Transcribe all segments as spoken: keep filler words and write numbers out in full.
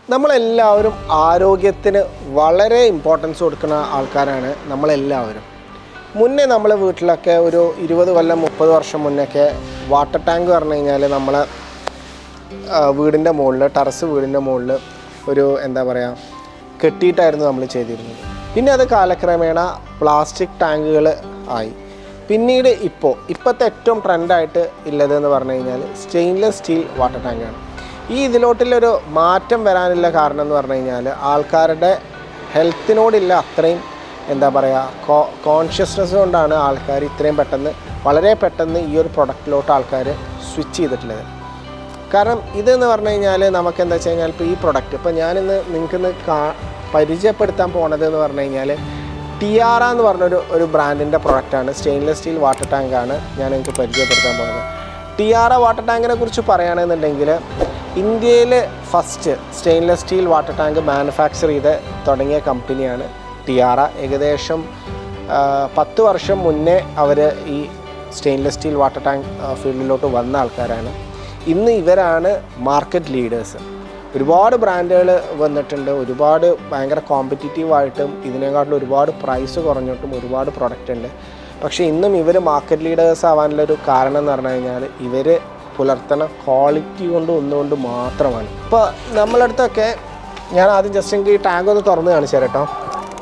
നമ്മളെല്ലാവരും ആരോഗ്യത്തിന് വളരെ ഇമ്പോർട്ടൻസ് കൊടുക്കുന്ന ആൾക്കാരാണ് നമ്മളെല്ലാവരും. മുന്നേ നമ്മളെ വീട്ടിലൊക്കെ ഒരു ഇരുപത് കൊല്ലം മുപ്പത് വർഷം മുന്നൊക്കെ വാട്ടർ ടാങ്ക് പറഞ്ഞു കഴിഞ്ഞാൽ നമ്മളെ വീടിൻ്റെ മുകളിൽ ടെറസ് വീടിൻ്റെ മുകളിൽ ഒരു എന്താ പറയുക കെട്ടിയിട്ടായിരുന്നു നമ്മൾ ചെയ്തിരുന്നത്. പിന്നെ അത് കാലക്രമേണ പ്ലാസ്റ്റിക് ടാങ്കുകൾ ആയി. പിന്നീട് ഇപ്പോൾ ഇപ്പോഴത്തെ ഏറ്റവും ട്രെൻഡായിട്ട് ഉള്ളതെന്ന് പറഞ്ഞു കഴിഞ്ഞാൽ സ്റ്റെയിൻലെസ് സ്റ്റീൽ വാട്ടർ ടാങ്കാണ്. ഈ ഇതിലോട്ടുള്ളൊരു മാറ്റം വരാനുള്ള കാരണം എന്ന് പറഞ്ഞു കഴിഞ്ഞാൽ ആൾക്കാരുടെ ഹെൽത്തിനോടില്ല അത്രയും എന്താ പറയുക കോ കോൺഷ്യസ്നെസ് കൊണ്ടാണ് ആൾക്കാർ ഇത്രയും പെട്ടെന്ന് വളരെ പെട്ടെന്ന് ഈ ഒരു പ്രൊഡക്റ്റിലോട്ട് ആൾക്കാർ സ്വിച്ച് ചെയ്തിട്ടുള്ളത്. കാരണം ഇതെന്ന് പറഞ്ഞു കഴിഞ്ഞാൽ നമുക്ക് എന്താ വെച്ച് കഴിഞ്ഞാൽ ഇപ്പോൾ ഈ പ്രൊഡക്റ്റ് ഇപ്പോൾ ഞാനിന്ന് നിങ്ങൾക്കിന്ന് കാ പരിചയപ്പെടുത്താൻ പോണത് എന്ന് പറഞ്ഞു കഴിഞ്ഞാൽ ടിയാറ എന്ന് പറഞ്ഞൊരു ഒരു ബ്രാൻഡിൻ്റെ പ്രൊഡക്റ്റാണ്. സ്റ്റെയിൻലെസ് സ്റ്റീൽ വാട്ടർ ടാങ്കാണ് ഞാൻ നിങ്ങൾക്ക് പരിചയപ്പെടുത്താൻ പോകുന്നത്. ടിയാറ വാട്ടർ ടാങ്കിനെ കുറിച്ച് പറയുകയാണെന്നുണ്ടെങ്കിൽ ഇന്ത്യയിൽ first stainless steel water tank manufacture ചെയ്ത് തുടങ്ങിയ കമ്പനിയാണ് ടിയാറ. ഏകദേശം പത്ത് വർഷം മുന്നേ അവർ ഈ സ്റ്റെയിൻലെസ് സ്റ്റീൽ വാട്ടർ ടാങ്ക് ഫീൽഡിലോട്ട് വന്ന ആൾക്കാരാണ്. ഇന്ന് ഇവരാണ് മാർക്കറ്റ് ലീഡേഴ്സ്. ഒരുപാട് ബ്രാൻഡുകൾ വന്നിട്ടുണ്ട്. ഒരുപാട് ഭയങ്കര കോമ്പറ്റീറ്റീവായിട്ടും ഇതിനെക്കാട്ടിലും ഒരുപാട് പ്രൈസ് കുറഞ്ഞിട്ടും ഒരുപാട് പ്രൊഡക്റ്റ് ഉണ്ട്. പക്ഷേ ഇന്നും ഇവർ മാർക്കറ്റ് ലീഡേഴ്സ് ആവാനുള്ളൊരു കാരണം എന്ന് പറഞ്ഞു കഴിഞ്ഞാൽ ഇവർ പുലർത്തുന്ന ക്വാളിറ്റി കൊണ്ട് ഒന്നുകൊണ്ട് മാത്രമാണ്. ഇപ്പോൾ നമ്മളടുത്തൊക്കെ ഞാൻ ആദ്യം ജസ്റ്റ് എനിക്ക് ഈ ടാങ്ക് ഒന്ന് തുറന്ന് കാണിച്ചു തരാം കേട്ടോ.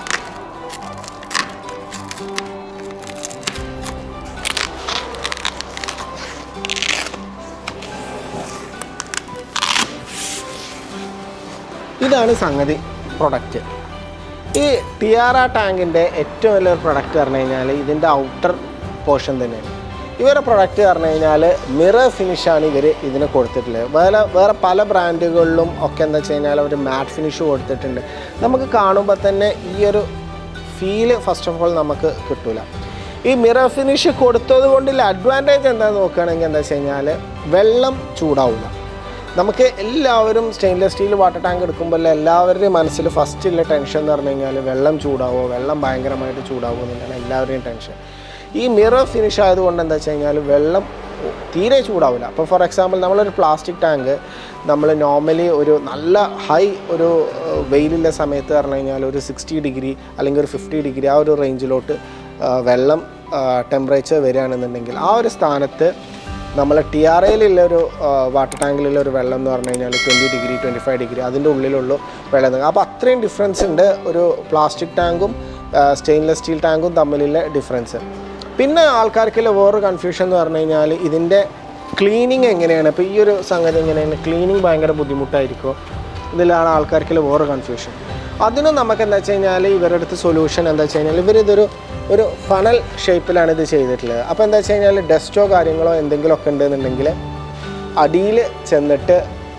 ഇതാണ് സംഗതി പ്രൊഡക്റ്റ്. ഈ ടിയാറ ടാങ്കിൻ്റെ ഏറ്റവും വലിയൊരു പ്രൊഡക്റ്റ് പറഞ്ഞു കഴിഞ്ഞാൽ ഇതിൻ്റെ ഔട്ടർ പോർഷൻ തന്നെയാണ്. ഇവരുടെ പ്രൊഡക്റ്റ് പറഞ്ഞു കഴിഞ്ഞാൽ മിറർ ഫിനിഷാണ് ഇവർ ഇതിന് കൊടുത്തിട്ടുള്ളത്. വേറെ വേറെ പല ബ്രാൻഡുകളിലും ഒക്കെ എന്താ വെച്ച് കഴിഞ്ഞാൽ ഒരു മാറ്റ് ഫിനിഷ് കൊടുത്തിട്ടുണ്ട്. നമുക്ക് കാണുമ്പോൾ തന്നെ ഈ ഒരു ഫീല് ഫസ്റ്റ് ഓഫ് ഓൾ നമുക്ക് കിട്ടില്ല. ഈ മിറർ ഫിനിഷ് കൊടുത്തത് കൊണ്ടുള്ള അഡ്വാൻറ്റേജ് എന്താണെന്ന് നോക്കുകയാണെങ്കിൽ എന്താ വെച്ച് കഴിഞ്ഞാൽ വെള്ളം ചൂടാവില്ല. നമുക്ക് എല്ലാവരും സ്റ്റെയിൻലെസ് സ്റ്റീൽ വാട്ടർ ടാങ്ക് എടുക്കുമ്പോൾ എല്ലാവരുടെയും മനസ്സിൽ ഫസ്റ്റുള്ള ടെൻഷൻ എന്ന് പറഞ്ഞു കഴിഞ്ഞാൽ വെള്ളം ചൂടാവോ, വെള്ളം ഭയങ്കരമായിട്ട് ചൂടാവുമോ എന്നുള്ളതാണ് എല്ലാവരുടെയും ടെൻഷൻ. ഈ മിറർ ഫിനിഷ് ആയതുകൊണ്ട് എന്താ വെച്ച് കഴിഞ്ഞാൽ വെള്ളം തീരെ ചൂടാവില്ല. അപ്പോൾ ഫോർ എക്സാമ്പിൾ നമ്മളൊരു പ്ലാസ്റ്റിക് ടാങ്ക് നമ്മൾ നോർമലി ഒരു നല്ല ഹൈ ഒരു വെയിലുള്ള സമയത്ത് പറഞ്ഞു കഴിഞ്ഞാൽ ഒരു സിക്സ്റ്റി ഡിഗ്രി അല്ലെങ്കിൽ ഒരു ഫിഫ്റ്റി ഡിഗ്രി ആ ഒരു റേഞ്ചിലോട്ട് വെള്ളം ടെമ്പറേച്ചർ വരികയാണെന്നുണ്ടെങ്കിൽ ആ ഒരു സ്ഥാനത്ത് നമ്മളെ ടിയാറയിലുള്ളൊരു വാട്ടർ ടാങ്കിലുള്ള ഒരു വെള്ളം എന്ന് പറഞ്ഞു കഴിഞ്ഞാൽ twenty degree twenty five degree അതിൻ്റെ ഉള്ളിലുള്ള വെള്ളം. അപ്പോൾ അത്രയും ഡിഫറൻസ് ഉണ്ട് ഒരു പ്ലാസ്റ്റിക് ടാങ്കും സ്റ്റെയിൻലെസ് സ്റ്റീൽ ടാങ്കും തമ്മിലുള്ള ഡിഫറൻസ്. പിന്നെ ആൾക്കാർക്കുള്ള വേറൊരു കൺഫ്യൂഷൻ എന്ന് പറഞ്ഞു കഴിഞ്ഞാൽ ഇതിൻ്റെ ക്ലീനിങ് എങ്ങനെയാണ്. ഇപ്പോൾ ഈ ഒരു സംഗതി എങ്ങനെയാണ് ക്ലീനിങ് ഭയങ്കര ബുദ്ധിമുട്ടായിരിക്കും. ഇതിലാണ് ആൾക്കാർക്കുള്ള വേറൊരു കൺഫ്യൂഷൻ. അതിനും നമുക്ക് എന്താ വെച്ച് കഴിഞ്ഞാൽ ഇവരുടെ അടുത്ത് സൊല്യൂഷൻ എന്താ വെച്ച് കഴിഞ്ഞാൽ ഇവരിതൊരു ഒരു ഫണൽ ഷേപ്പിലാണ് ഇത് ചെയ്തിട്ടുള്ളത്. അപ്പോൾ എന്താ വെച്ച് കഴിഞ്ഞാൽ ഡസ്റ്റോ കാര്യങ്ങളോ എന്തെങ്കിലുമൊക്കെ ഉണ്ടെന്നുണ്ടെങ്കിൽ അടിയിൽ ചെന്നിട്ട്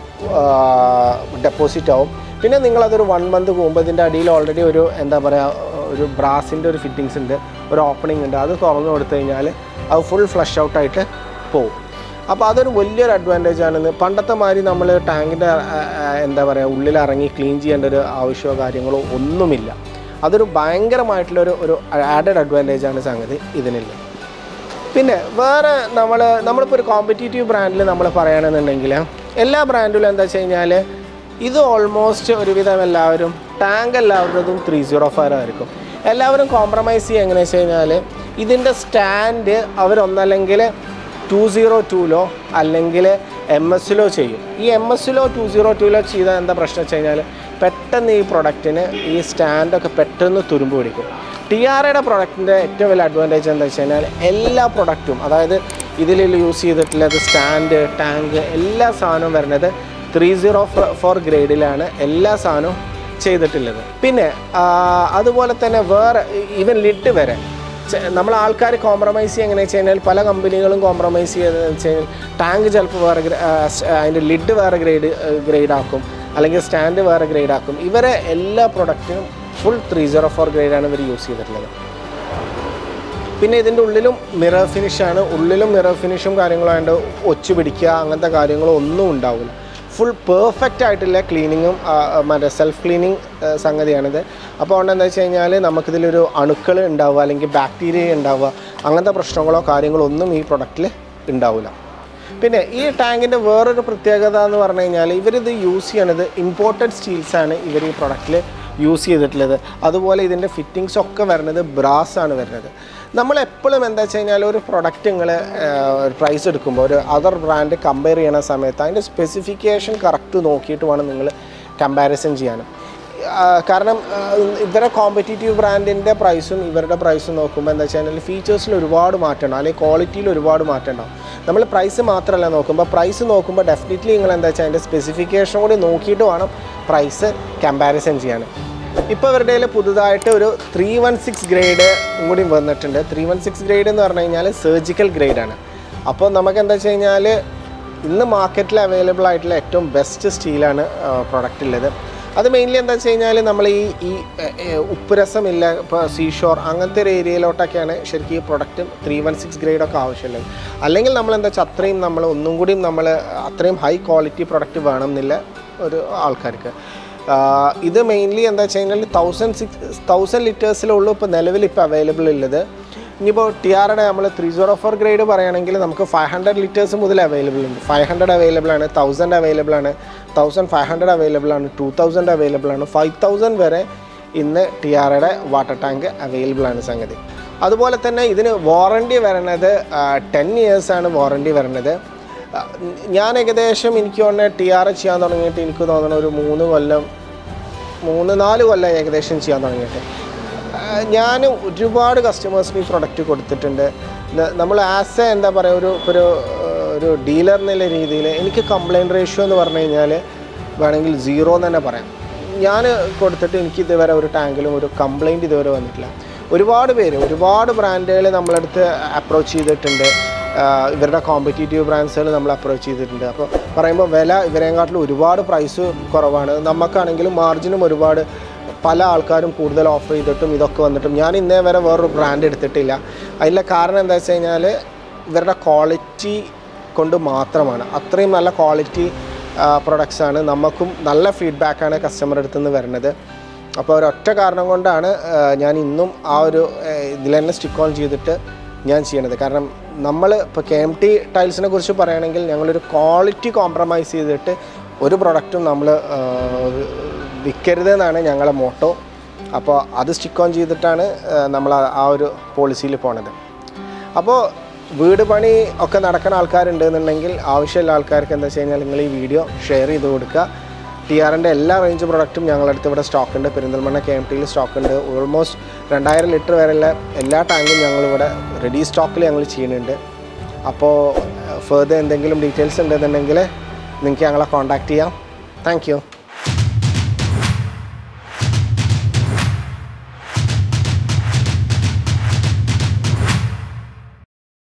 ഡെപ്പോസിറ്റ് ആവും. പിന്നെ നിങ്ങളതൊരു വൺ മന്ത് പോകുമ്പോൾ ഇതിൻ്റെ അടിയിൽ ഓൾറെഡി ഒരു എന്താ പറയുക ഒരു ബ്രാസിൻ്റെ ഒരു ഫിറ്റിങ്സ് ഉണ്ട്, ഒരു ഓപ്പണിംഗ് ഉണ്ട്. അത് തുറന്നു കൊടുത്തു കഴിഞ്ഞാൽ അത് ഫുൾ ഫ്ലഷ് ഔട്ടായിട്ട് പോകും. അപ്പോൾ അതൊരു വലിയൊരു അഡ്വാൻറ്റേജ് ആണെന്ന്. പണ്ടത്തെ മാതിരി നമ്മൾ ടാങ്കിൻ്റെ എന്താ പറയുക ഉള്ളിലിറങ്ങി ക്ലീൻ ചെയ്യേണ്ട ഒരു ആവശ്യമോ കാര്യങ്ങളോ ഒന്നുമില്ല. അതൊരു ഭയങ്കരമായിട്ടുള്ളൊരു ഒരു ആഡഡ് അഡ്വാൻറ്റേജാണ് സംഗതി ഇതിനില്ല. പിന്നെ വേറെ നമ്മൾ നമ്മളിപ്പോൾ ഒരു കോമ്പറ്റീറ്റീവ് ബ്രാൻഡിൽ നമ്മൾ പറയുകയാണെന്നുണ്ടെങ്കിൽ എല്ലാ ബ്രാൻഡിലും എന്താ വെച്ച് കഴിഞ്ഞാൽ ഇത് ഓൾമോസ്റ്റ് ഒരുവിധം എല്ലാവരും ടാങ്ക് എല്ലാവരുടേതും ത്രീ സീറോ ഫൈവ് ആയിരിക്കും. എല്ലാവരും കോംപ്രമൈസ് ചെയ്യുക എങ്ങനെയാണെന്ന് വെച്ച് കഴിഞ്ഞാൽ ഇതിൻ്റെ സ്റ്റാൻഡ് അവരൊന്നല്ലെങ്കിൽ ടു സീറോ ടൂലോ അല്ലെങ്കിൽ എം എസിലോ ചെയ്യും. ഈ എം എസിലോ ടു സീറോ ടൂലോ ചെയ്താൽ എന്താ പ്രശ്നം വെച്ച് കഴിഞ്ഞാൽ പെട്ടെന്ന് ഈ പ്രൊഡക്റ്റിന് ഈ സ്റ്റാൻഡൊക്കെ പെട്ടെന്ന് തുരുമ്പ് പിടിക്കും. ടിയാറയുടെ പ്രൊഡക്റ്റിൻ്റെ ഏറ്റവും വലിയ അഡ്വാൻറ്റേജ് എന്താ വെച്ച് കഴിഞ്ഞാൽ എല്ലാ പ്രൊഡക്റ്റും അതായത് ഇതിൽ യൂസ് ചെയ്തിട്ടുള്ളത് സ്റ്റാൻഡ് ടാങ്ക് എല്ലാ സാധനവും വരുന്നത് ത്രീ സീറോ ഫോർ ഗ്രേഡിലാണ് എല്ലാ സാധനവും ചെയ്തിട്ടുള്ളത്. പിന്നെ അതുപോലെ തന്നെ വേറെ ഈവൻ ലിഡ് വരെ നമ്മൾ ആൾക്കാർ കോംപ്രമൈസ് ചെയ്യുക എങ്ങനെയാണെന്ന് വെച്ച് കഴിഞ്ഞാൽ പല കമ്പനികളും കോംപ്രമൈസ് ചെയ്തതെന്ന് വെച്ച് കഴിഞ്ഞാൽ ടാങ്ക് ചിലപ്പോൾ വേറെ അതിൻ്റെ ലിഡ് വേറെ ഗ്രേഡ് ഗ്രേഡാക്കും അല്ലെങ്കിൽ സ്റ്റാൻഡ് വേറെ ഗ്രേഡാക്കും. ഇവരെ എല്ലാ പ്രൊഡക്റ്റിനും ഫുൾ ത്രീ സീറോ ഫോർ ഗ്രേഡാണ് ഇവർ യൂസ് ചെയ്തിട്ടുള്ളത്. പിന്നെ ഇതിൻ്റെ ഉള്ളിലും മിറർ ഫിനിഷാണ്. ഉള്ളിലും മിറർ ഫിനിഷും കാര്യങ്ങളും ആയതുകൊണ്ട് ഒച്ചു പിടിക്കുക അങ്ങനത്തെ കാര്യങ്ങളോ ഒന്നും ഉണ്ടാവില്ല. ഫുൾ പെർഫെക്റ്റ് ആയിട്ടുള്ള ക്ലീനിങ്ങും മറ്റേ സെൽഫ് ക്ലീനിങ് സംഗതിയാണിത്. അപ്പോൾ അതുകൊണ്ട് എന്താ വെച്ച് കഴിഞ്ഞാൽ നമുക്കിതിലൊരു അണുക്കൾ ഉണ്ടാവുക അല്ലെങ്കിൽ ബാക്ടീരിയ ഉണ്ടാവുക അങ്ങനത്തെ പ്രശ്നങ്ങളോ കാര്യങ്ങളോ ഒന്നും ഈ പ്രൊഡക്റ്റിൽ ഉണ്ടാവില്ല. പിന്നെ ഈ ടാങ്കിൻ്റെ വേറൊരു പ്രത്യേകത എന്ന് പറഞ്ഞു കഴിഞ്ഞാൽ ഇവരിത് യൂസ് ചെയ്യണത് ഇമ്പോർട്ടഡ് സ്റ്റീൽസാണ് ഇവർ ഈ പ്രൊഡക്റ്റിൽ യൂസ് ചെയ്തിട്ടുള്ളത്. അതുപോലെ ഇതിൻ്റെ ഫിറ്റിങ്സ് ഒക്കെ വരുന്നത് ബ്രാസ് ആണ് വരുന്നത്. നമ്മളെപ്പോഴും എന്താ വെച്ച് കഴിഞ്ഞാൽ ഒരു പ്രൊഡക്റ്റ് നിങ്ങൾ പ്രൈസ് എടുക്കുമ്പോൾ ഒരു അതർ ബ്രാൻഡ് കമ്പയർ ചെയ്യണ സമയത്ത് അതിൻ്റെ സ്പെസിഫിക്കേഷൻ കറക്റ്റ് നോക്കിയിട്ട് വേണം നിങ്ങൾ കമ്പാരിസൺ ചെയ്യാനും. കാരണം ഇവരുടെ കോമ്പറ്റീറ്റീവ് ബ്രാൻഡിൻ്റെ പ്രൈസും ഇവരുടെ പ്രൈസും നോക്കുമ്പോൾ എന്താ വെച്ച് കഴിഞ്ഞാൽ ഫീച്ചേഴ്സിൽ ഒരുപാട് മാറ്റം ഉണ്ടാവും, അല്ലെങ്കിൽ ക്വാളിറ്റിയിൽ ഒരുപാട് മാറ്റം ഉണ്ടാവും. നമ്മൾ പ്രൈസ് മാത്രമല്ല നോക്കുമ്പോൾ പ്രൈസ് നോക്കുമ്പോൾ ഡെഫിനറ്റ്ലി നിങ്ങൾ എന്താ വെച്ചാൽ അതിൻ്റെ സ്പെസിഫിക്കേഷൻ കൂടി നോക്കിയിട്ട് വേണം പ്രൈസ് കമ്പാരിസൺ ചെയ്യാൻ. ഇപ്പോൾ ഇവരുടെ കയ്യിൽ പുതുതായിട്ട് ഒരു ത്രീ വൺ സിക്സ് ഗ്രേഡ് കൂടി വന്നിട്ടുണ്ട്. ത്രീ വൺ സിക്സ് ഗ്രേഡ് എന്ന് പറഞ്ഞു കഴിഞ്ഞാൽ സർജിക്കൽ ഗ്രേഡാണ്. അപ്പോൾ നമുക്ക് എന്താ വെച്ച് കഴിഞ്ഞാൽ ഇന്ന് മാർക്കറ്റിൽ അവൈലബിൾ ആയിട്ടുള്ള ഏറ്റവും ബെസ്റ്റ് സ്റ്റീലാണ് പ്രൊഡക്റ്റ് ഉള്ളത്. അത് മെയിൻലി എന്താ വെച്ച് കഴിഞ്ഞാൽ നമ്മൾ ഈ ഈ ഉപ്പുരസമില്ല ഇപ്പോൾ സീഷോർ അങ്ങനത്തെ ഒരു ഏരിയയിലോട്ടൊക്കെയാണ് ശരിക്കും ഈ പ്രൊഡക്റ്റ് ത്രീ വൺ സിക്സ് ഗ്രേഡൊക്കെ ആവശ്യമുള്ളത്. അല്ലെങ്കിൽ നമ്മൾ എന്താ വെച്ചാൽ അത്രയും നമ്മൾ ഒന്നും കൂടി നമ്മൾ അത്രയും ഹൈ ക്വാളിറ്റി പ്രൊഡക്റ്റ് വേണം എന്നില്ല ഒരു ആൾക്കാർക്ക്. ഇത് മെയിൻലി എന്താ വെച്ച് കഴിഞ്ഞാൽ തൗസൻഡ് സിക്സ് തൗസൻഡ് ലിറ്റേഴ്സിലുള്ളൂ ഇപ്പോൾ നിലവിൽ ഇപ്പോൾ അവൈലബിൾ ഉള്ളത്. ഇനിയിപ്പോൾ ടി ആറുടെ നമ്മൾ ത്രീ സീറോ ഫോർ ഗ്രേഡ് പറയുകയാണെങ്കിൽ നമുക്ക് ഫൈവ് ഹൺഡ്രഡ് ലിറ്റേഴ്സ് മുതൽ അവൈലബിൾ ഉണ്ട്. ഫൈവ് ഹൺഡ്രഡ് അവൈലബിൾ ആണ്, തൗസൻഡ് അവൈലബിൾ ആണ്, തൗസൻഡ് ഫൈവ് ഹൺഡ്രഡ് അവൈലബിൾ ആണ്, ടു തൗസൻഡ് അവൈലബിൾ ആണ്, ഫൈവ് തൗസൻഡ് വരെ ഇന്ന് ടി ആറുടെ വാട്ടർ ടാങ്ക് അവൈലബിൾ ആണ് സംഗതി. അതുപോലെ തന്നെ ഇതിന് വാറണ്ടി വരുന്നത് ടെൻ ഇയേഴ്സാണ് വാറണ്ടി വരുന്നത്. ഞാൻ ഏകദേശം എനിക്ക് തോന്നുന്നത് ടി ആർ ചെയ്യാൻ തുടങ്ങിയിട്ട് എനിക്ക് തോന്നുന്നു ഒരു മൂന്ന് കൊല്ലം മൂന്ന് നാല് കൊല്ലം ഏകദേശം ചെയ്യാൻ തുടങ്ങിയിട്ട്. ഞാൻ ഒരുപാട് കസ്റ്റമേഴ്സിന് ഈ പ്രൊഡക്റ്റ് കൊടുത്തിട്ടുണ്ട്. നമ്മൾ ആസ് എ എന്താ പറയുക ഒരു ഒരു ഒരു ഡീലർ എന്നുള്ള രീതിയിൽ എനിക്ക് കംപ്ലയിൻറ്റ് റേഷ്യോ എന്ന് പറഞ്ഞു കഴിഞ്ഞാൽ വേണമെങ്കിൽ സീറോ എന്ന് തന്നെ പറയാം. ഞാൻ കൊടുത്തിട്ട് എനിക്ക് ഇതുവരെ ഒരു ടാങ്കിലും ഒരു കംപ്ലയിൻറ്റ് ഇതുവരെ വന്നിട്ടില്ല. ഒരുപാട് പേര് ഒരുപാട് ബ്രാൻഡുകൾ നമ്മളടുത്ത് അപ്രോച്ച് ചെയ്തിട്ടുണ്ട്, ഇവരുടെ കോമ്പറ്റീറ്റീവ് ബ്രാൻഡ്സുകൾ നമ്മൾ അപ്രോച്ച് ചെയ്തിട്ടുണ്ട്. അപ്പോൾ പറയുമ്പോൾ വില ഇവരെക്കാട്ടിലും ഒരുപാട് പ്രൈസ് കുറവാണ്, നമുക്കാണെങ്കിലും മാർജിനും ഒരുപാട് പല ആൾക്കാരും കൂടുതൽ ഓഫർ ചെയ്തിട്ടും ഇതൊക്കെ വന്നിട്ടും ഞാൻ ഇന്നേ വരെ വേറൊരു ബ്രാൻഡ് എടുത്തിട്ടില്ല. അതിലെ കാരണം എന്താ വെച്ച് കഴിഞ്ഞാൽ ഇവരുടെ ക്വാളിറ്റി കൊണ്ട് മാത്രമാണ്. അത്രയും നല്ല ക്വാളിറ്റി പ്രൊഡക്ട്സാണ്, നമുക്കും നല്ല ഫീഡ്ബാക്കാണ് കസ്റ്റമർ അടുത്ത് നിന്ന് വരുന്നത്. അപ്പോൾ ഒരൊറ്റ കാരണം കൊണ്ടാണ് ഞാൻ ഇന്നും ആ ഒരു ഇതിൽ തന്നെ സ്റ്റിക്ക് ഓൺ ചെയ്തിട്ട് ഞാൻ ചെയ്യണത്. കാരണം നമ്മൾ ഇപ്പോൾ കെ എം ടി ടൈൽസിനെ കുറിച്ച് പറയുകയാണെങ്കിൽ ഞങ്ങളൊരു ക്വാളിറ്റി കോംപ്രമൈസ് ചെയ്തിട്ട് ഒരു പ്രൊഡക്റ്റും നമ്മൾ വിൽക്കരുത് എന്നാണ് ഞങ്ങളുടെ മോട്ടോ. അപ്പോൾ അത് സ്റ്റിക്ക് ഓൺ ചെയ്തിട്ടാണ് നമ്മൾ ആ ഒരു പോളിസിയിൽ പോണത്. അപ്പോൾ വീട് പണി ഒക്കെ നടക്കുന്ന ആൾക്കാരുണ്ട് എന്നുണ്ടെങ്കിൽ ആവശ്യമുള്ള ആൾക്കാർക്ക് എന്താ വെച്ച് കഴിഞ്ഞാൽ നിങ്ങൾ ഈ വീഡിയോ ഷെയർ ചെയ്ത് കൊടുക്കുക. ടി ആറിൻ്റെ എല്ലാ റേഞ്ച് പ്രൊഡക്റ്റും ഞങ്ങളടുത്ത് ഇവിടെ സ്റ്റോക്ക് ഉണ്ട്. പെരിന്തൽമണ്ണ കെ എം ടിയിൽ സ്റ്റോക്ക് ഉണ്ട്. ഓൾമോസ്റ്റ് രണ്ടായിരം ലിറ്റർ വരെയുള്ള എല്ലാ ടാങ്കും ഞങ്ങളിവിടെ റെഡി സ്റ്റോക്കിൽ ഞങ്ങൾ ചെയ്യുന്നുണ്ട്. അപ്പോൾ ഫെർദർ എന്തെങ്കിലും ഡീറ്റെയിൽസ് ഉണ്ടെന്നുണ്ടെങ്കിൽ നിങ്ങൾക്ക് ഞങ്ങളെ കോൺടാക്റ്റ് ചെയ്യാം. Thank U.